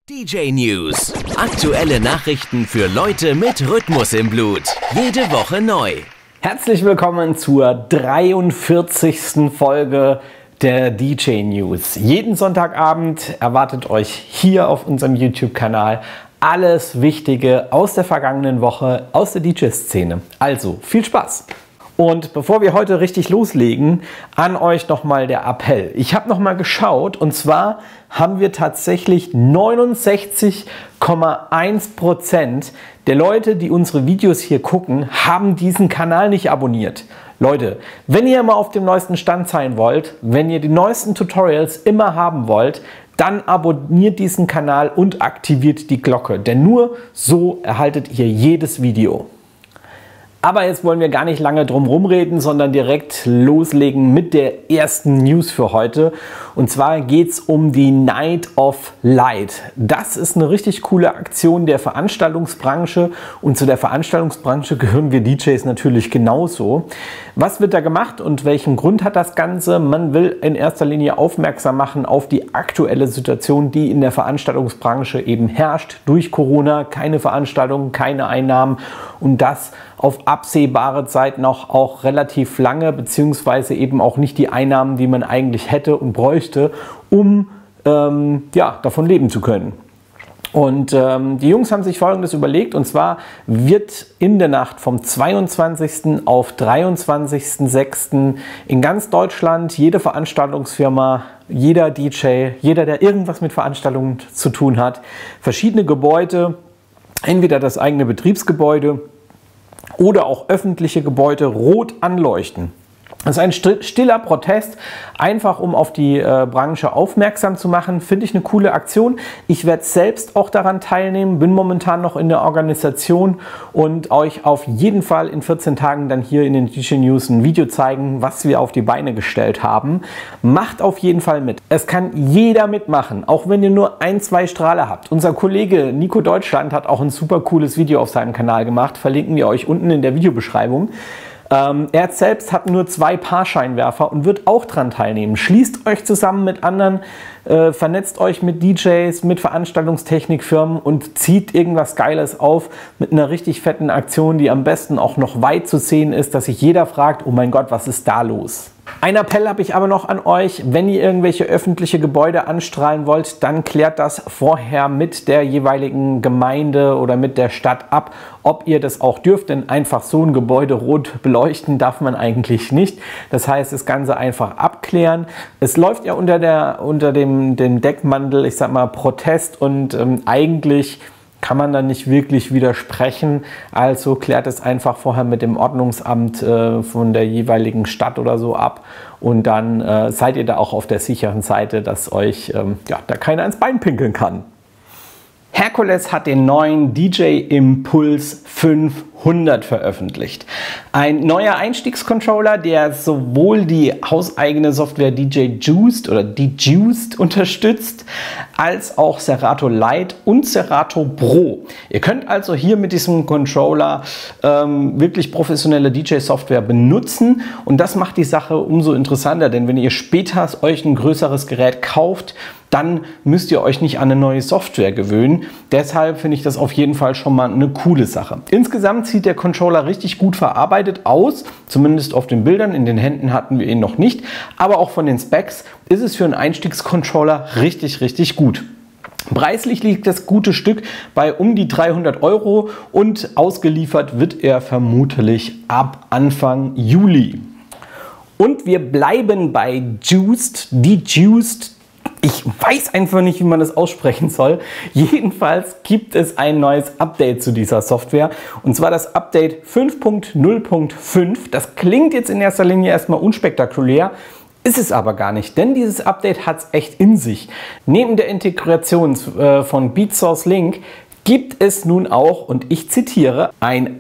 DJ News. Aktuelle Nachrichten für Leute mit Rhythmus im Blut. Jede Woche neu. Herzlich willkommen zur 43. Folge der DJ News. Jeden Sonntagabend erwartet euch hier auf unserem YouTube-Kanal alles Wichtige aus der vergangenen Woche, aus der DJ-Szene. Also viel Spaß! Und bevor wir heute richtig loslegen, an euch nochmal der Appell. Ich habe nochmal geschaut und zwar haben wir tatsächlich 69,1% der Leute, die unsere Videos hier gucken, haben diesen Kanal nicht abonniert. Leute, wenn ihr immer auf dem neuesten Stand sein wollt, wenn ihr die neuesten Tutorials immer haben wollt, dann abonniert diesen Kanal und aktiviert die Glocke, denn nur so erhaltet ihr jedes Video. Aber jetzt wollen wir gar nicht lange drum rumreden, sondern direkt loslegen mit der ersten News für heute. Und zwar geht es um die Night of Light. Das ist eine richtig coole Aktion der Veranstaltungsbranche und zu der Veranstaltungsbranche gehören wir DJs natürlich genauso. Was wird da gemacht und welchen Grund hat das Ganze? Man will in erster Linie aufmerksam machen auf die aktuelle Situation, die in der Veranstaltungsbranche eben herrscht. Durch Corona keine Veranstaltungen, keine Einnahmen und das auf absehbare Zeit noch auch relativ lange, beziehungsweise eben auch nicht die Einnahmen, die man eigentlich hätte und bräuchte, um davon leben zu können. Und die Jungs haben sich Folgendes überlegt, und zwar wird in der Nacht vom 22. auf 23.06. in ganz Deutschland jede Veranstaltungsfirma, jeder DJ, jeder, der irgendwas mit Veranstaltungen zu tun hat, verschiedene Gebäude, entweder das eigene Betriebsgebäude oder auch öffentliche Gebäude rot anleuchten. Das ist ein stiller Protest, einfach um auf die Branche aufmerksam zu machen. Finde ich eine coole Aktion. Ich werde selbst auch daran teilnehmen, bin momentan noch in der Organisation und euch auf jeden Fall in 14 Tagen dann hier in den DJ News ein Video zeigen, was wir auf die Beine gestellt haben. Macht auf jeden Fall mit. Es kann jeder mitmachen, auch wenn ihr nur 1, 2 Strahler habt. Unser Kollege Nico Deutschland hat auch ein super cooles Video auf seinem Kanal gemacht. Verlinken wir euch unten in der Videobeschreibung. Er selbst hat nur 2 Paar-Scheinwerfer und wird auch daran teilnehmen. Schließt euch zusammen mit anderen, vernetzt euch mit DJs, mit Veranstaltungstechnikfirmen und zieht irgendwas Geiles auf mit einer richtig fetten Aktion, die am besten auch noch weit zu sehen ist, dass sich jeder fragt, oh mein Gott, was ist da los? Ein Appell habe ich aber noch an euch, wenn ihr irgendwelche öffentliche Gebäude anstrahlen wollt, dann klärt das vorher mit der jeweiligen Gemeinde oder mit der Stadt ab, ob ihr das auch dürft, denn einfach so ein Gebäude rot beleuchten darf man eigentlich nicht. Das heißt, das Ganze einfach abklären. Es läuft ja unter dem Deckmantel, ich sag mal, Protest und eigentlich kann man dann nicht wirklich widersprechen, also klärt es einfach vorher mit dem Ordnungsamt von der jeweiligen Stadt oder so ab und dann seid ihr da auch auf der sicheren Seite, dass euch da keiner ins Bein pinkeln kann. Hercules hat den neuen DJ Impulse 500 veröffentlicht. Ein neuer Einstiegscontroller, der sowohl die hauseigene Software DJ Juiced oder DJuiced unterstützt, als auch Serato Lite und Serato Pro. Ihr könnt also hier mit diesem Controller wirklich professionelle DJ-Software benutzen und das macht die Sache umso interessanter, denn wenn ihr später euch ein größeres Gerät kauft, dann müsst ihr euch nicht an eine neue Software gewöhnen. Deshalb finde ich das auf jeden Fall schon mal eine coole Sache. Insgesamt sieht der Controller richtig gut verarbeitet aus, zumindest auf den Bildern. In den Händen hatten wir ihn noch nicht, aber auch von den Specs ist es für einen Einstiegscontroller richtig, richtig gut. Preislich liegt das gute Stück bei um die 300 € und ausgeliefert wird er vermutlich ab Anfang Juli. Und wir bleiben bei Juiced, DJuiced. Ich weiß einfach nicht, wie man das aussprechen soll. Jedenfalls gibt es ein neues Update zu dieser Software und zwar das Update 5.0.5. Das klingt jetzt in erster Linie erstmal unspektakulär, ist es aber gar nicht, denn dieses Update hat es echt in sich. Neben der Integration von Beatsource Link gibt es nun auch, und ich zitiere, ein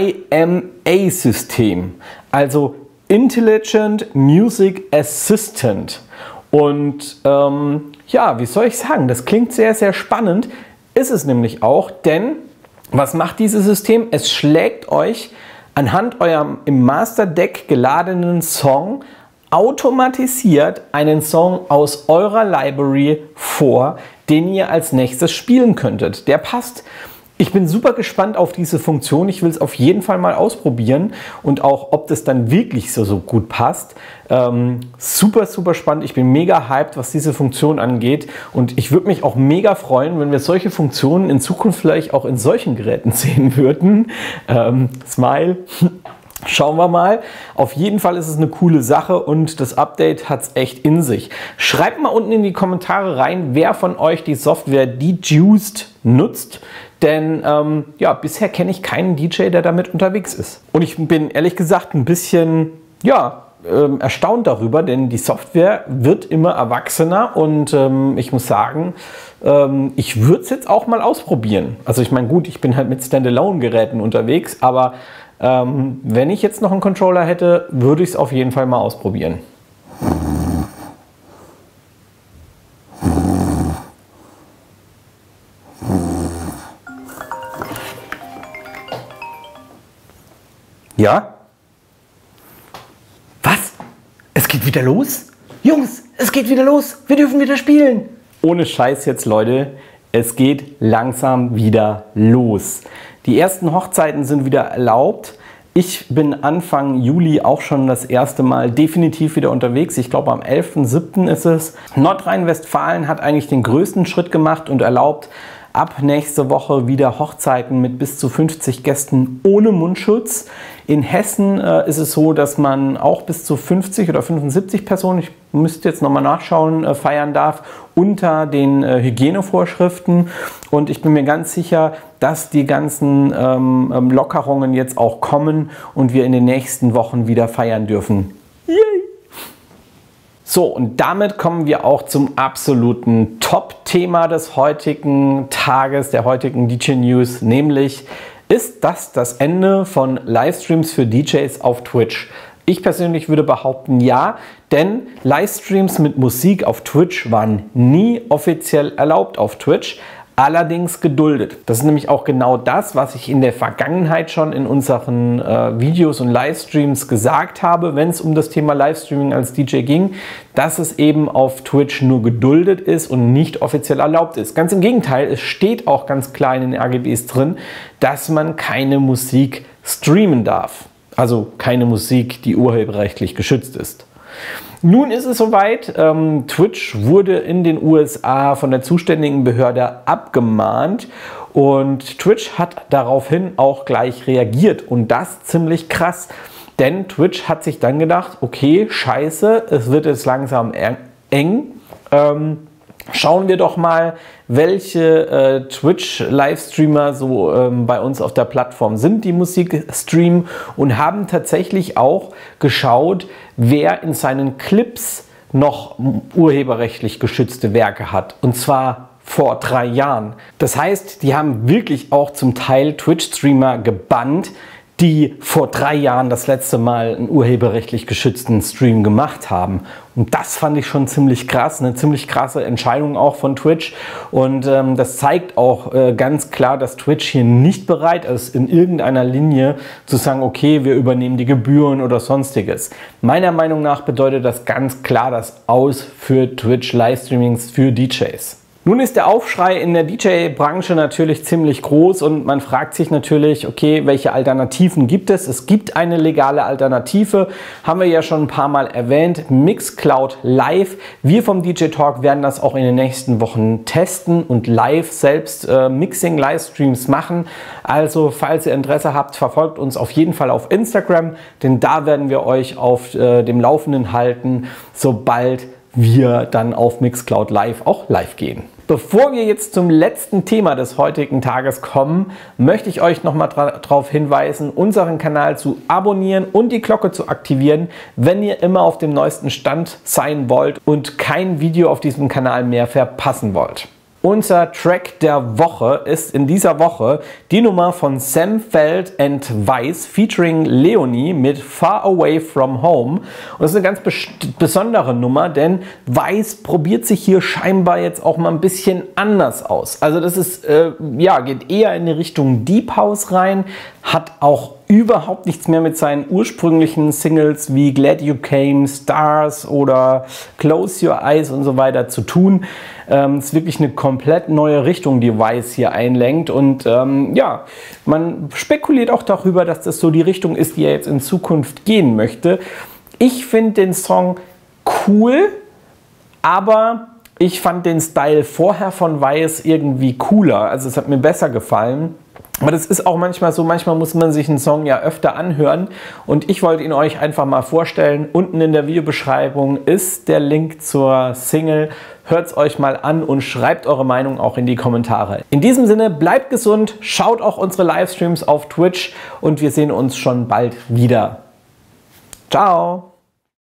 IMA-System, also Intelligent Music Assistant. Und wie soll ich sagen, das klingt sehr, sehr spannend, ist es nämlich auch, denn was macht dieses System? Es schlägt euch anhand eurem im Master Deck geladenen Song automatisiert einen Song aus eurer Library vor, den ihr als nächstes spielen könntet. Der passt. Ich bin super gespannt auf diese Funktion. Ich will es auf jeden Fall mal ausprobieren und auch, ob das dann wirklich so gut passt. Super, super spannend. Ich bin mega hyped, was diese Funktion angeht. Und ich würde mich auch mega freuen, wenn wir solche Funktionen in Zukunft vielleicht auch in solchen Geräten sehen würden. Smile. Schauen wir mal. Auf jeden Fall ist es eine coole Sache und das Update hat es echt in sich. Schreibt mal unten in die Kommentare rein, wer von euch die Software Dejuiced nutzt. Denn ja, bisher kenne ich keinen DJ, der damit unterwegs ist. Und ich bin ehrlich gesagt ein bisschen erstaunt darüber, denn die Software wird immer erwachsener und ich muss sagen, ich würde es jetzt auch mal ausprobieren. Also ich meine, gut, ich bin halt mit Standalone-Geräten unterwegs, aber wenn ich jetzt noch einen Controller hätte, würde ich es auf jeden Fall mal ausprobieren. Ja? Was? Es geht wieder los? Jungs, es geht wieder los. Wir dürfen wieder spielen. Ohne Scheiß jetzt, Leute. Es geht langsam wieder los. Die ersten Hochzeiten sind wieder erlaubt. Ich bin Anfang Juli auch schon das erste Mal definitiv wieder unterwegs. Ich glaube, am 11.07. ist es. Nordrhein-Westfalen hat eigentlich den größten Schritt gemacht und erlaubt ab nächste Woche wieder Hochzeiten mit bis zu 50 Gästen ohne Mundschutz. In Hessen ist es so, dass man auch bis zu 50 oder 75 Personen, ich müsste jetzt nochmal nachschauen, feiern darf, unter den Hygienevorschriften. Und ich bin mir ganz sicher, dass die ganzen Lockerungen jetzt auch kommen und wir in den nächsten Wochen wieder feiern dürfen. Yay! So, und damit kommen wir auch zum absoluten Top-Thema des heutigen Tages, der heutigen DJ News, nämlich: Ist das Ende von Livestreams für DJs auf Twitch? Ich persönlich würde behaupten, ja, denn Livestreams mit Musik auf Twitch waren nie offiziell erlaubt auf Twitch, allerdings geduldet. Das ist nämlich auch genau das, was ich in der Vergangenheit schon in unseren Videos und Livestreams gesagt habe, wenn es um das Thema Livestreaming als DJ ging, dass es eben auf Twitch nur geduldet ist und nicht offiziell erlaubt ist. Ganz im Gegenteil, es steht auch ganz klar in den AGBs drin, dass man keine Musik streamen darf. Also keine Musik, die urheberrechtlich geschützt ist. Nun ist es soweit, Twitch wurde in den USA von der zuständigen Behörde abgemahnt und Twitch hat daraufhin auch gleich reagiert und das ziemlich krass, denn Twitch hat sich dann gedacht, okay, scheiße, es wird jetzt langsam eng, schauen wir doch mal, welche Twitch-Livestreamer so bei uns auf der Plattform sind, die Musik streamen, und haben tatsächlich auch geschaut, wer in seinen Clips noch urheberrechtlich geschützte Werke hat. Und zwar vor 3 Jahren. Das heißt, die haben wirklich auch zum Teil Twitch-Streamer gebannt, die vor 3 Jahren das letzte Mal einen urheberrechtlich geschützten Stream gemacht haben. Und das fand ich schon ziemlich krass, eine ziemlich krasse Entscheidung auch von Twitch. Und das zeigt auch ganz klar, dass Twitch hier nicht bereit ist, in irgendeiner Linie zu sagen, okay, wir übernehmen die Gebühren oder sonstiges. Meiner Meinung nach bedeutet das ganz klar das Aus für Twitch-Livestreamings für DJs. Nun ist der Aufschrei in der DJ-Branche natürlich ziemlich groß und man fragt sich natürlich, okay, welche Alternativen gibt es? Es gibt eine legale Alternative, haben wir ja schon ein paar Mal erwähnt, Mixcloud Live. Wir vom DJ Talk werden das auch in den nächsten Wochen testen und live selbst Mixing-Livestreams machen. Also falls ihr Interesse habt, verfolgt uns auf jeden Fall auf Instagram, denn da werden wir euch auf dem Laufenden halten, sobald wir dann auf Mixcloud Live auch live gehen. Bevor wir jetzt zum letzten Thema des heutigen Tages kommen, möchte ich euch nochmal darauf hinweisen, unseren Kanal zu abonnieren und die Glocke zu aktivieren, wenn ihr immer auf dem neuesten Stand sein wollt und kein Video auf diesem Kanal mehr verpassen wollt. Unser Track der Woche ist in dieser Woche die Nummer von Sam Feld and Weiss featuring Leonie mit Far Away From Home. Und das ist eine ganz besondere Nummer, denn Weiss probiert sich hier scheinbar jetzt auch mal ein bisschen anders aus. Also das ist, ja, geht eher in die Richtung Deep House rein, hat auch überhaupt nichts mehr mit seinen ursprünglichen Singles wie Glad You Came, Stars oder Close Your Eyes und so weiter zu tun. Es ist wirklich eine komplett neue Richtung, die Wise hier einlenkt. Und ja, man spekuliert auch darüber, dass das so die Richtung ist, die er jetzt in Zukunft gehen möchte. Ich finde den Song cool, aber ich fand den Style vorher von Wise irgendwie cooler. Also es hat mir besser gefallen. Aber das ist auch manchmal so, manchmal muss man sich einen Song ja öfter anhören. Und ich wollte ihn euch einfach mal vorstellen. Unten in der Videobeschreibung ist der Link zur Single. Hört es euch mal an und schreibt eure Meinung auch in die Kommentare. In diesem Sinne, bleibt gesund, schaut auch unsere Livestreams auf Twitch und wir sehen uns schon bald wieder. Ciao!